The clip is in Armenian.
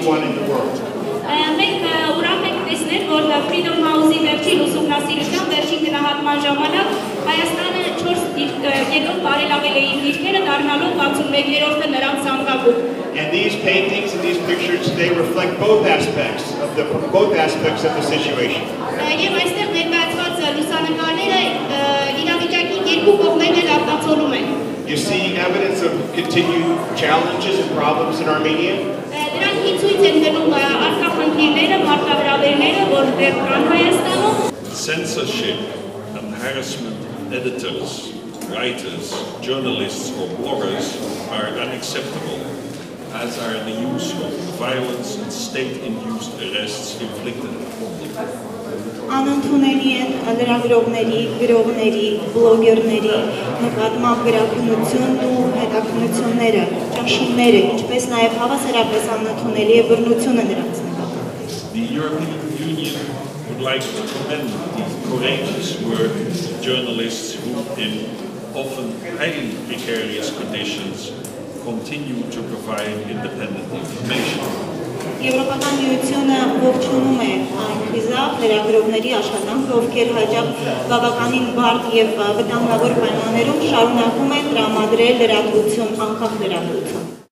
anyone in the world. Freedom House-ի վերջին ուսումնասիրության վերջին գնահատման ժամանակ Հայաստանը 4 երկրորդ բարելավել է իր դիրքերը, դառնալով 61-րդը նրանց ցանկագում։ And these paintings and these pictures today reflect both aspects of the situation. Եվ այստեղ ներկայացված լուսանկարները իրավիճակի երկու կողմերն էլ արտացոլում են։ You see evidence of continued challenges and problems in Armenia. Դրանք ցույց են տալու առկա խնդիրները, մարտահրավերները, որ դեռ կան Հայաստանում։ Censorship and harassment editors, writers, journalists or bloggers are unacceptable, as are the use of violence and state-induced arrests inflicted upon them. Անընդունելի են լրագրողների, գրողների, բլոգերների նկատմամբ գրաքննությունն ու հետաքննությունները, ճնշումները, ինչպես նաև հավասարապես անընդունելի է բռնությունը նրանց նկատմամբ։ The European Union would like to commend the courageous work of journalists who, in often highly precarious conditions, continue to provide independent information. Եվրոպական միությունը ողջունում է այն խիզախ լրագրողների աշխատանքը, ովքեր հաճախ բավականին բարդ եւ վտանգավոր պայմաններում շարունակում են տրամադրել լրատվություն, անկախ լրատվություն։